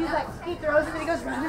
He's like, he throws it and he goes running.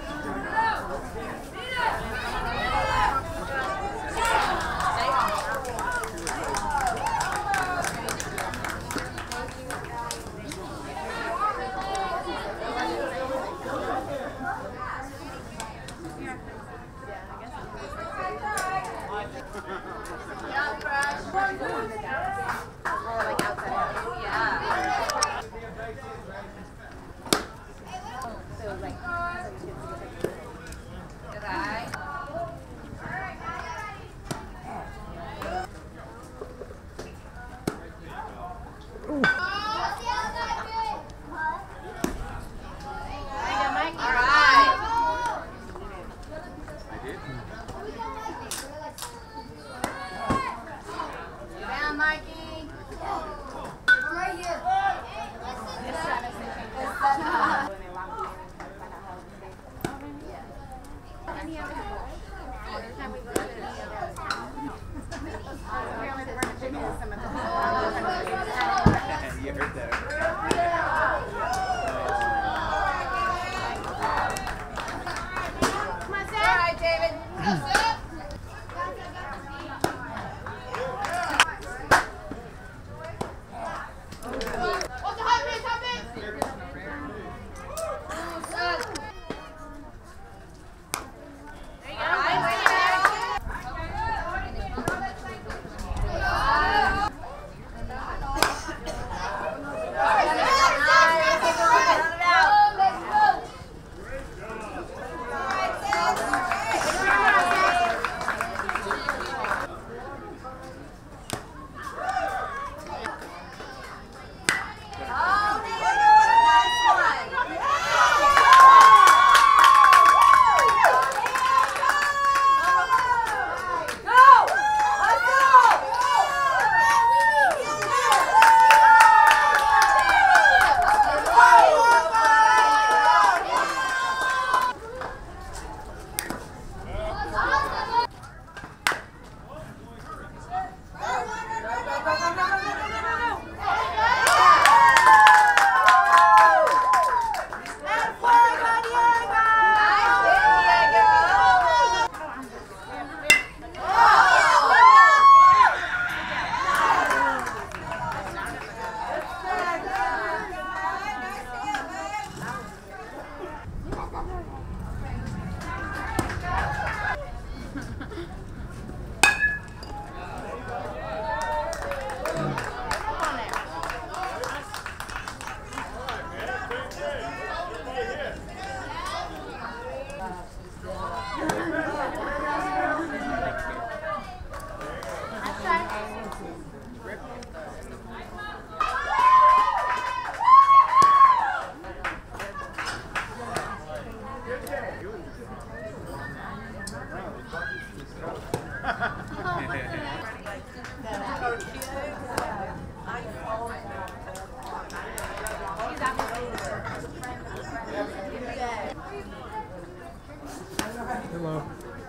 Hello.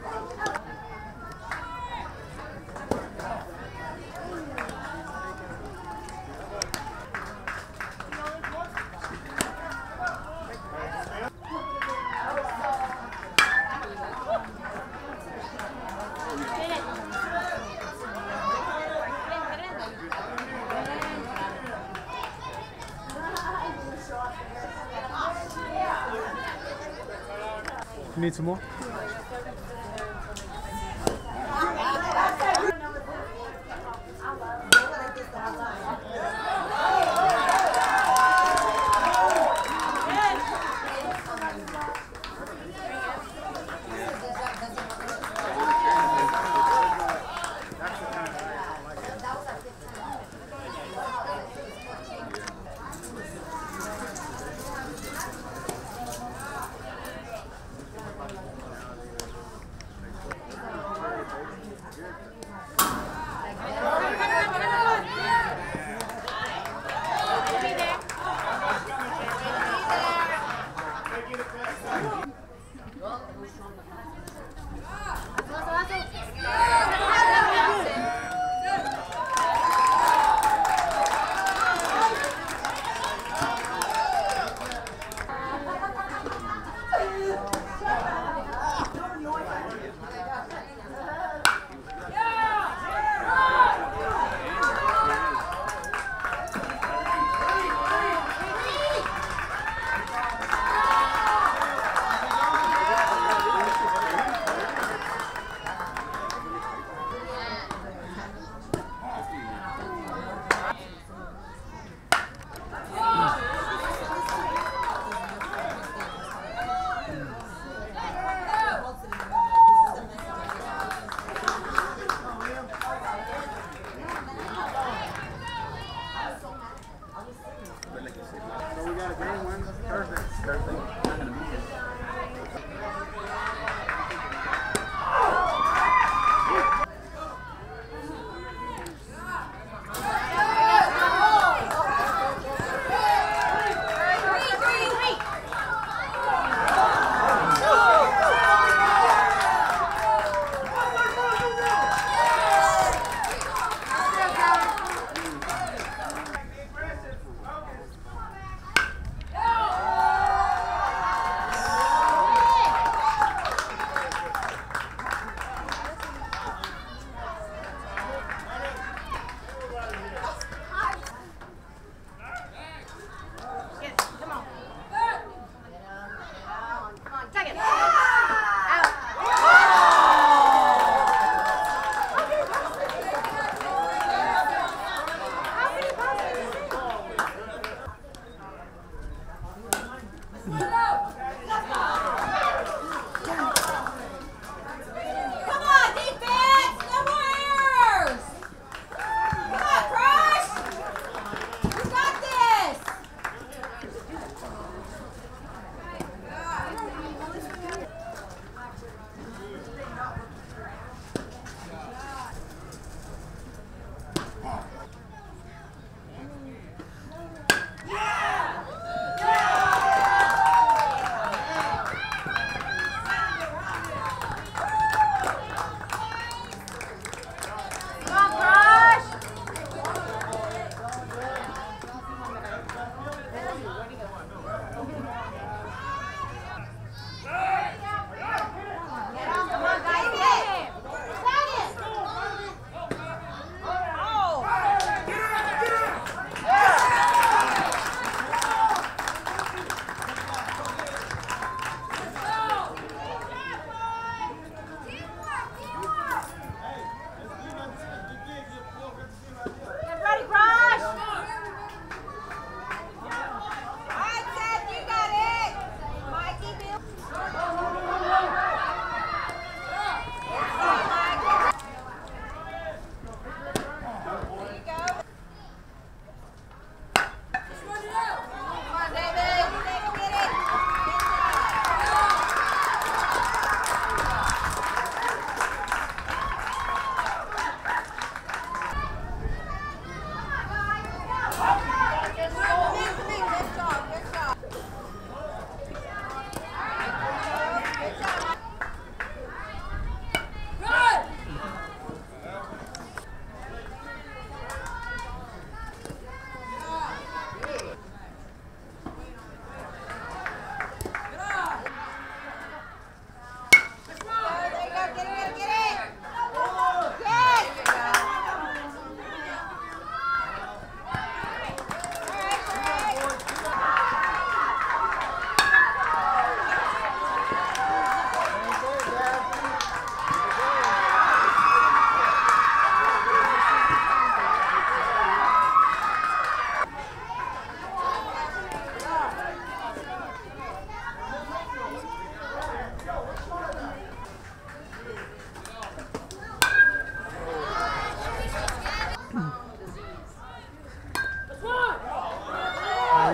You need some more?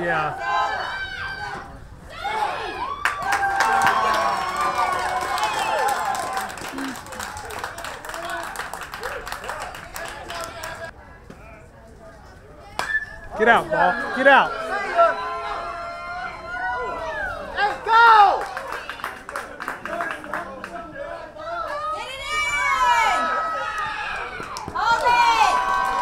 yeah. Get out, ball. Get out. Let's go! Get it in! Hold it!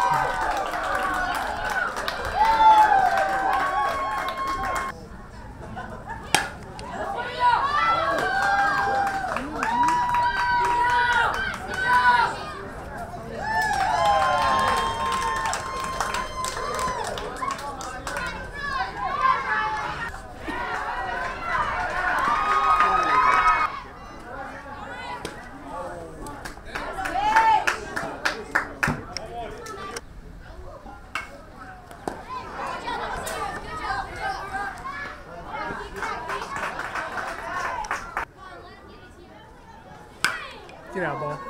Get out, ball.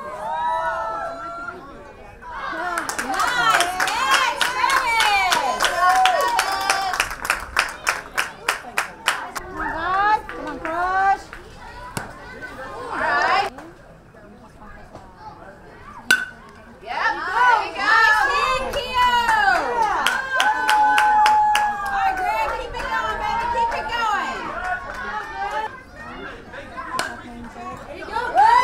Nice! Yes, Travis! Come on, guys. Come on, Crush. All right. Yep, there you go. Nice hit, Keo. All right, Greg, keep it going, baby. Keep it going. There you go. Woo!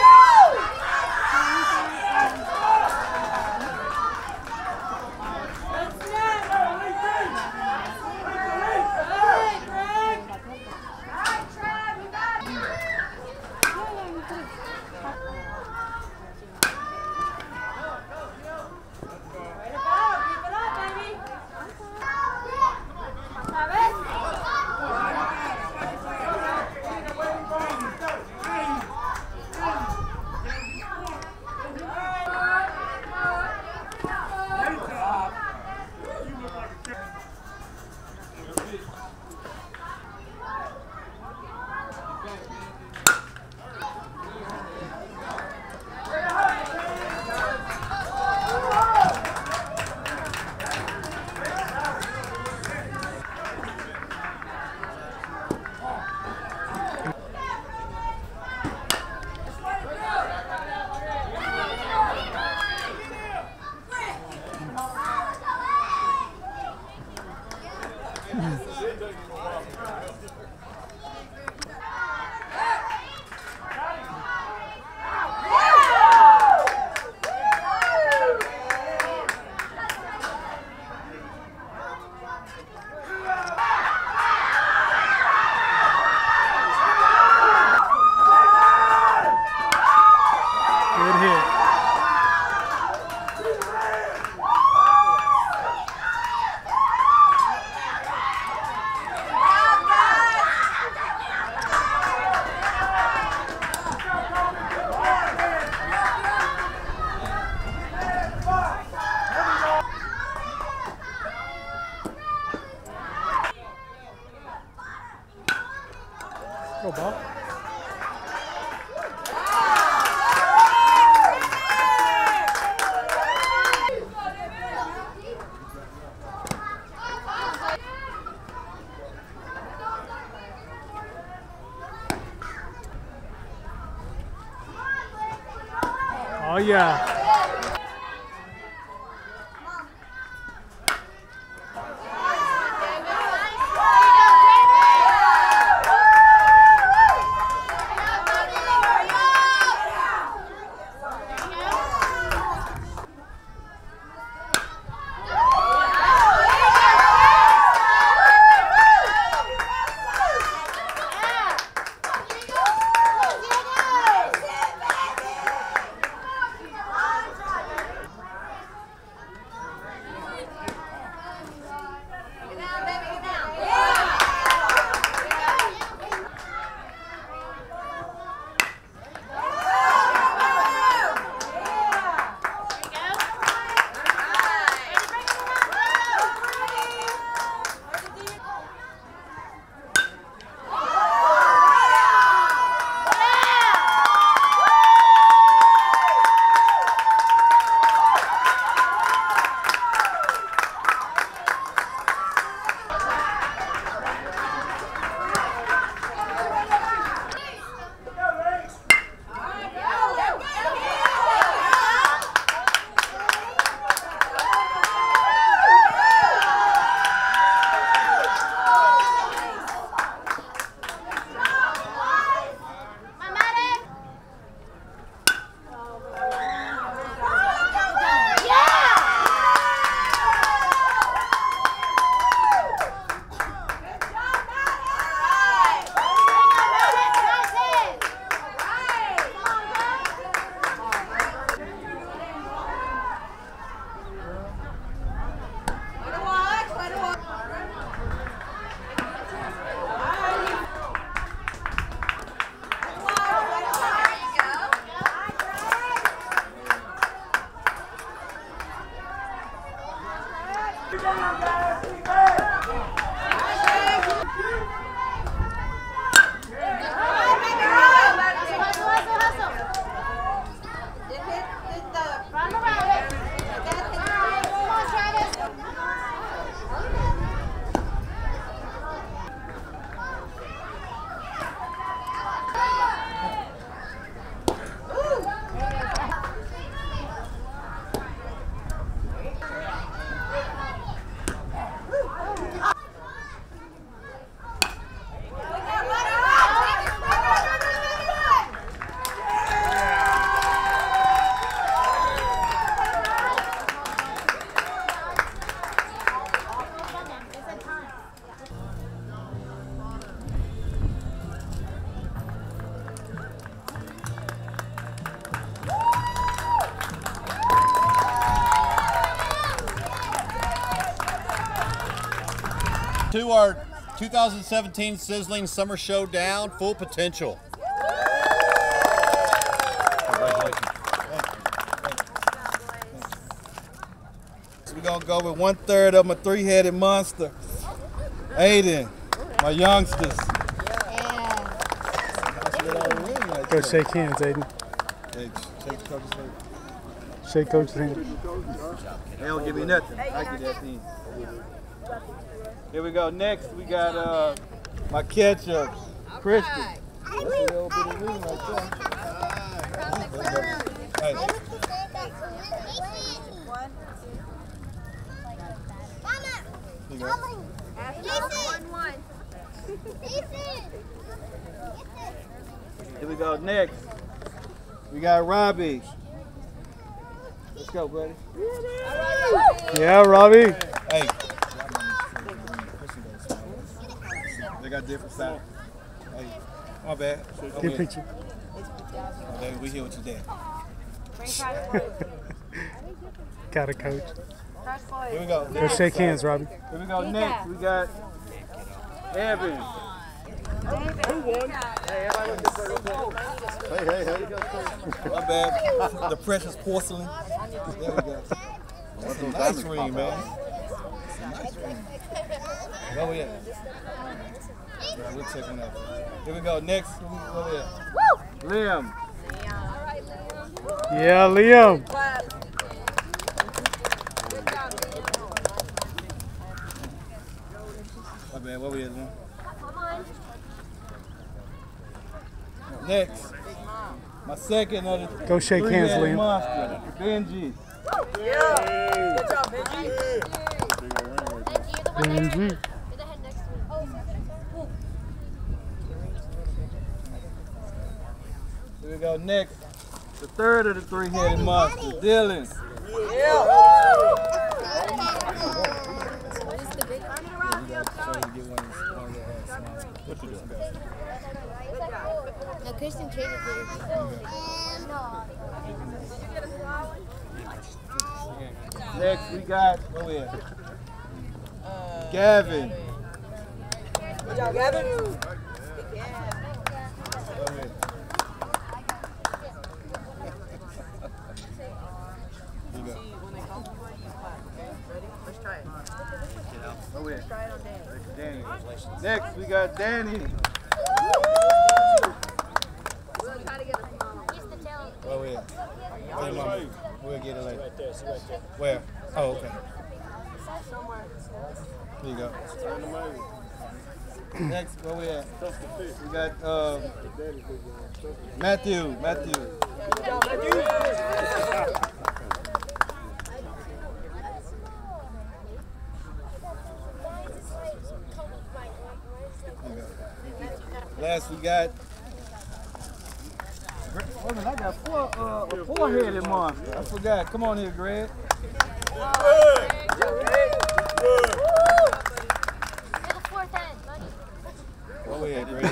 Good hit. Go, ball. Oh, yeah. To our 2017 Sizzling Summer Showdown, Full Potential. We're going to go with 1/3 of my three-headed monster. Aiden, my youngsters. Go shake hands, Aiden. Hey, shake Coach's hand. Shake Coach's hand. They don't give me nothing. I get that thing. Here we go. Next, we got my ketchup, Christian. That's a little bit of room right there. Hey. Here you go. Here we go. Next, we got Robbie. Let's go, buddy. Yeah, Robbie. Hey. They got different styles. Hey, my bad. Good picture. Okay, we here with your dad. Got it, Coach. Here we go. Go shake hands, Robbie. Here we go. Next, we got Evan. Hey, hey, hey. My bad. The precious porcelain. There we go. That's a nice ring, man. That's a nice ring. Go ahead. Yeah, we'll check one out. Here we go. Next, go ahead. Liam. Yeah, Liam. My bad. What we at, Liam? Next, my second of the Go shake hands, three-headed Liam. monster, Benji. Benji. Here we go. Next, the third of the three-headed monster, Dylan. What you doing? No, Christian traded it. Next, we got, where we at? Gavin. Good job, Gavin. Here you go. Let's try it. Where we at? Try it on Danny. Danny. Next, we got Danny. We'll try to get a small one. Where we at? Where you want? We'll get it later. Where? Oh, okay. Somewhere. Here you go. Next, where we at? We got Matthew. Good job, Matthew. Last, we got. Wait a minute, I got a four-headed monster. I forgot. Come on here, Greg. Where we at, Greg?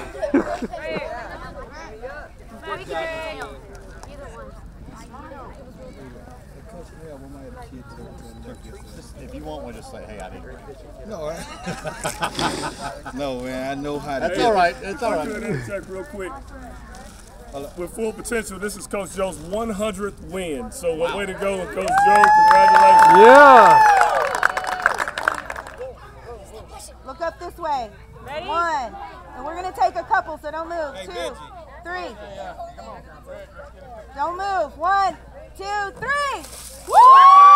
If you want one, just say, hey, I didn't. No, no, man. I know how to. That's all right. It's all I'm right. doing this check real quick. With Full Potential, this is Coach Joe's 100th win. So way to go, Coach Joe. Congratulations. Yeah. Look up this way. Ready? 1. And we're going to take a couple, so don't move. Hey, 2, Benji. 3. Don't move. 1, 2, 3. Woo!